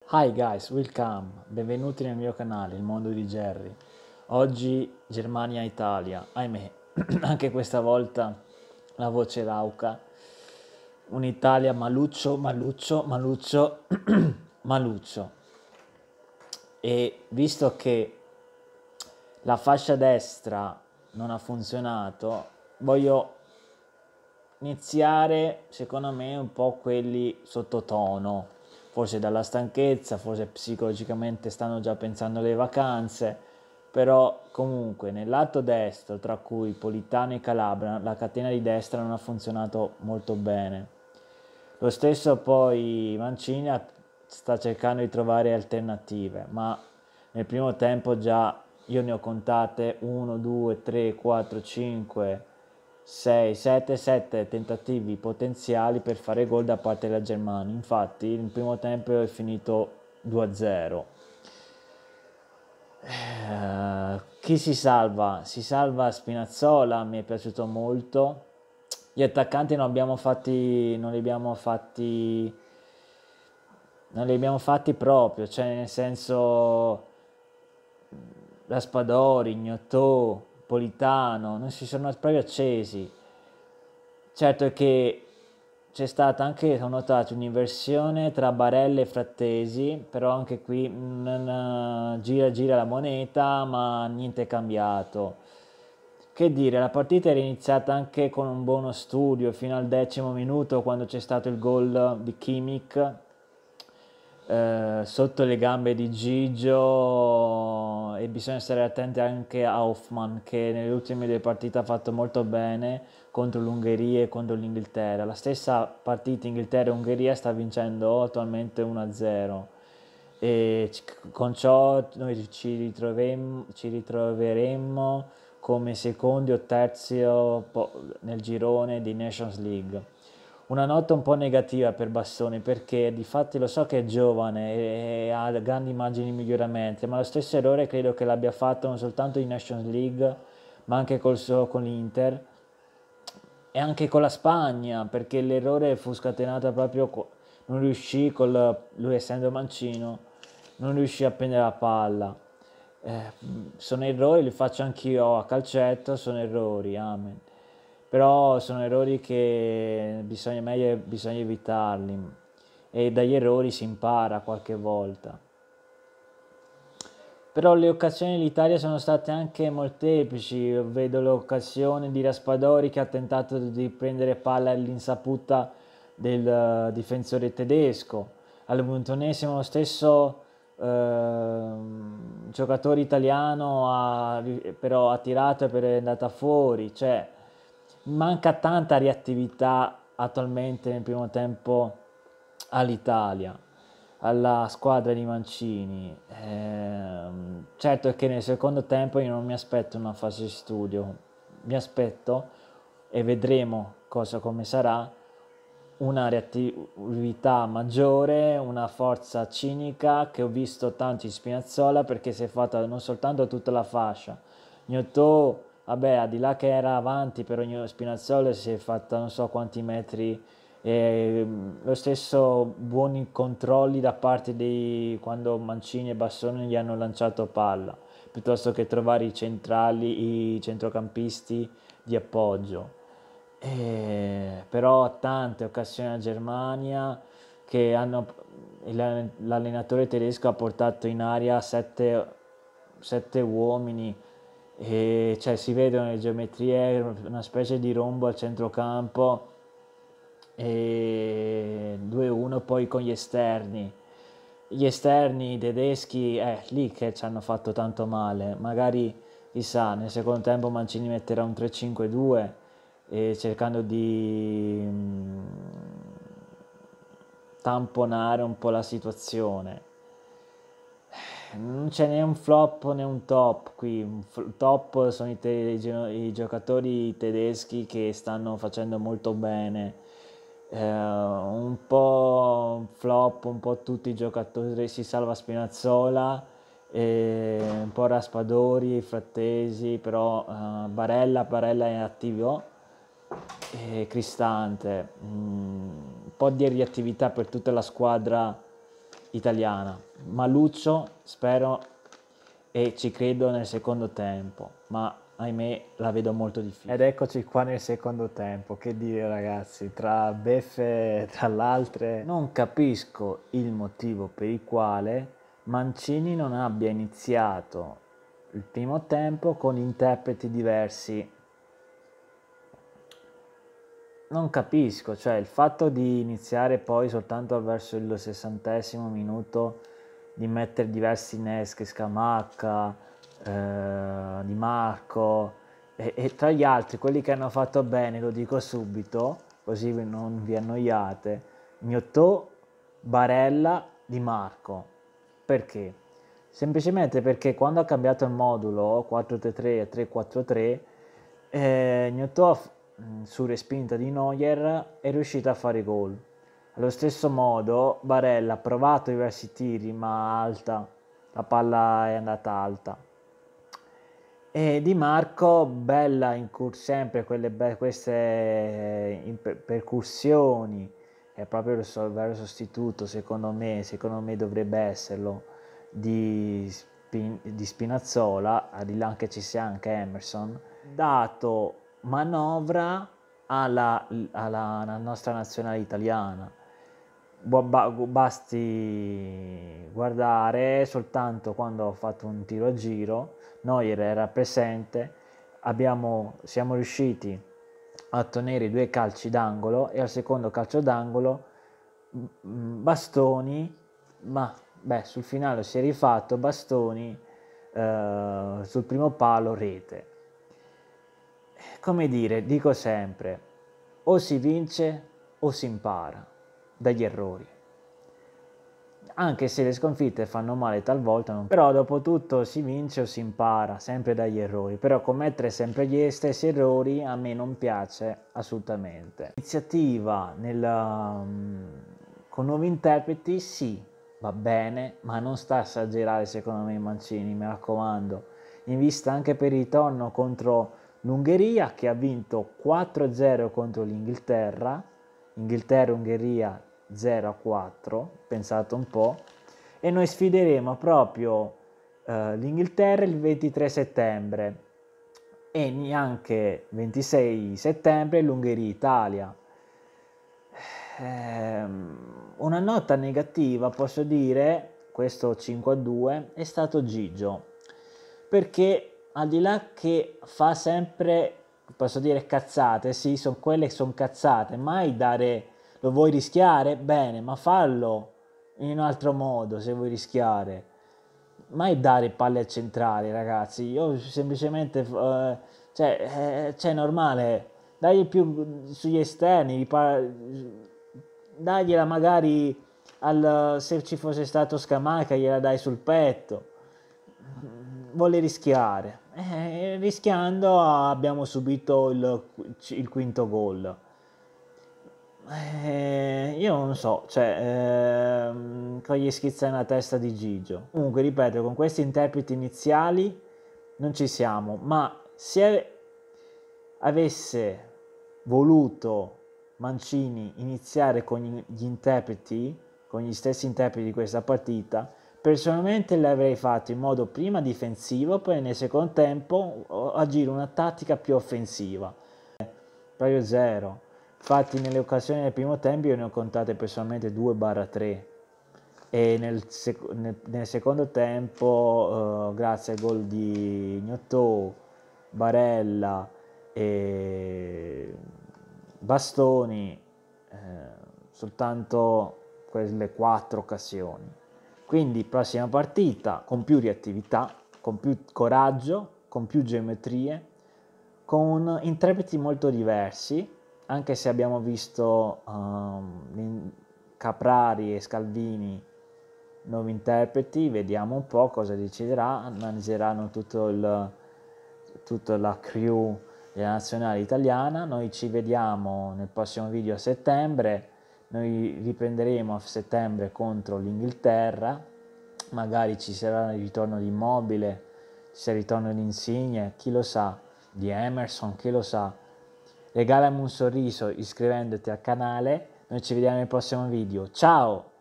Hi guys, welcome, benvenuti nel mio canale, il mondo di Jerry. Oggi Germania-Italia, ahimè, anche questa volta la voce rauca. Un'Italia maluccio, maluccio, maluccio, maluccio. E visto che la fascia destra non ha funzionato, voglio iniziare, secondo me, un po' quelli sottotono, forse dalla stanchezza, forse psicologicamente stanno già pensando alle vacanze, però comunque nel lato destro, tra cui Politano e Calabria, la catena di destra non ha funzionato molto bene. Lo stesso poi Mancini sta cercando di trovare alternative, ma nel primo tempo già io ne ho contate 1, 2, 3, 4, 5, 6, 7, 7 tentativi potenziali per fare gol da parte della Germania. Infatti il primo tempo è finito 2-0. Chi si salva? Si salva Spinazzola, mi è piaciuto molto. Gli attaccanti non li abbiamo fatti proprio, cioè nel senso Raspadori, Gnotto, Politano, non si sono proprio accesi. Certo è che c'è stata anche, ho notato, un'inversione tra Barella e Frattesi, però anche qui gira gira la moneta, ma niente è cambiato. Che dire, la partita era iniziata anche con un buono studio fino al 10° minuto quando c'è stato il gol di Kimmich sotto le gambe di Gigio, e bisogna stare attenti anche a Hoffman che nelle ultime due partite ha fatto molto bene contro l'Ungheria e contro l'Inghilterra. La stessa partita Inghilterra-Ungheria sta vincendo attualmente 1-0 e con ciò noi ci ritroveremmo come secondi o terzi nel girone di Nations League. Una nota un po' negativa per Bastoni perché di fatti lo so che è giovane e ha grandi immagini di miglioramento, ma lo stesso errore credo che l'abbia fatto non soltanto in Nations League, ma anche con l'Inter e anche con la Spagna, perché l'errore fu scatenato proprio, non riuscì, lui essendo mancino, non riuscì a prendere la palla. Eh, Sono errori, li faccio anch'io a calcetto, sono errori, amen. Però sono errori che bisogna evitarli e dagli errori si impara qualche volta. Però le occasioni dell'Italia sono state anche molteplici. Vedo l'occasione di Raspadori che ha tentato di prendere palla all'insaputa del difensore tedesco. Al 21esimo lo stesso giocatore italiano però ha tirato e è andata fuori. Cioè, manca tanta reattività attualmente nel primo tempo all'Italia, alla squadra di Mancini. Certo è che nel secondo tempo io non mi aspetto una fase di studio, mi aspetto e vedremo come sarà una reattività maggiore, una forza cinica che ho visto tanto in Spinazzola perché si è fatta non soltanto tutta la fascia. Gnotto, vabbè, al di là che era avanti per ogni Spinazzola si è fatta non so quanti metri e lo stesso buoni controlli da parte di quando Mancini e Bassoni gli hanno lanciato palla, piuttosto che trovare i centrali, i centrocampisti di appoggio. Però tante occasioni a Germania che l'allenatore tedesco ha portato in aria sette uomini e cioè, si vedono le geometrie, una specie di rombo al centrocampo e 2-1 poi con gli esterni. Gli esterni tedeschi, lì che ci hanno fatto tanto male. Magari, chissà, nel secondo tempo Mancini metterà un 3-5-2 e cercando di tamponare un po' la situazione. Non c'è né un flop né un top qui. Top sono i giocatori tedeschi che stanno facendo molto bene. Un po' flop, un po' tutti i giocatori, si salva Spinazzola, un po' Raspadori, Frattesi, però Barella è attivo e Cristante. Un po' di reattività per tutta la squadra italiana. Maluccio, spero e ci credo nel secondo tempo, ma ahimè la vedo molto difficile. Ed eccoci qua nel secondo tempo, che dire ragazzi, tra beffe tra l'altre, non capisco il motivo per il quale Mancini non abbia iniziato il primo tempo con interpreti diversi. Non capisco, cioè il fatto di iniziare poi soltanto verso il 60° minuto di mettere diversi inneschi, Scamacca, Di Marco e tra gli altri quelli che hanno fatto bene, lo dico subito, così non vi annoiate, Gnotto, Barella, Di Marco. Perché? Semplicemente perché quando ha cambiato il modulo 4-3-3 a 3-4-3, Gnotto su respinta di Neuer è riuscito a fare gol. Allo stesso modo Barella ha provato diversi tiri ma alta, la palla è andata alta. E Di Marco, bella sempre queste percussioni, è proprio il vero sostituto secondo me dovrebbe esserlo, di Spinazzola, di là che ci sia anche Emerson, dato manovra alla nostra nazionale italiana. Basti guardare soltanto quando ho fatto un tiro a giro, Neuer era presente, siamo riusciti a ottenere 2 calci d'angolo e al secondo calcio d'angolo Bastoni, ma sul finale si è rifatto, Bastoni sul primo palo, rete. Come dire, dico sempre, o si vince o si impara dagli errori. Anche se le sconfitte fanno male talvolta, però dopo tutto si vince o si impara, sempre dagli errori. Però commettere sempre gli stessi errori a me non piace assolutamente. Iniziativa con nuovi interpreti, sì, va bene, ma non sta a esagerare secondo me Mancini, mi raccomando. In vista anche per il ritorno contro l'Ungheria, che ha vinto 4-0 contro l'Inghilterra, Inghilterra-Ungheria 0-4, pensate un po', e noi sfideremo proprio l'Inghilterra il 23 settembre e neanche 26 settembre l'Ungheria-Italia. Una nota negativa, posso dire, questo 5-2, è stato Gigio, perché al di là che fa sempre, posso dire, cazzate, sì, sono cazzate, mai dare, lo vuoi rischiare? Bene, ma fallo in un altro modo se vuoi rischiare. Mai dare palle al centrale, ragazzi, io semplicemente, cioè, normale, dagli più sugli esterni, dagliela magari se ci fosse stato Scamacca gliela dai sul petto, vuole rischiare, rischiando abbiamo subito il quinto gol. Io non so, cioè, con gli schizzi nella testa di Gigio. Comunque, ripeto, con questi interpreti iniziali non ci siamo, ma se avesse voluto Mancini iniziare con gli interpreti, con gli stessi interpreti di questa partita, personalmente l'avrei fatto in modo prima difensivo, poi nel secondo tempo agire una tattica più offensiva. Proprio zero. Infatti nelle occasioni del primo tempo io ne ho contate personalmente 2-3 e nel secondo tempo grazie al gol di Gnotto, Barella e Bastoni, soltanto quelle 4 occasioni. Quindi prossima partita con più reattività, con più coraggio, con più geometrie, con interpreti molto diversi, anche se abbiamo visto Caprari e Scalvini nuovi interpreti, vediamo un po' cosa deciderà, analizzeranno tutta la crew della nazionale italiana. Noi ci vediamo nel prossimo video a settembre, noi riprenderemo a settembre contro l'Inghilterra, magari ci sarà il ritorno di Immobile, ci sarà il ritorno di Insigne, chi lo sa, di Emerson, chi lo sa. Regalami un sorriso iscrivendoti al canale, noi ci vediamo nel prossimo video, ciao!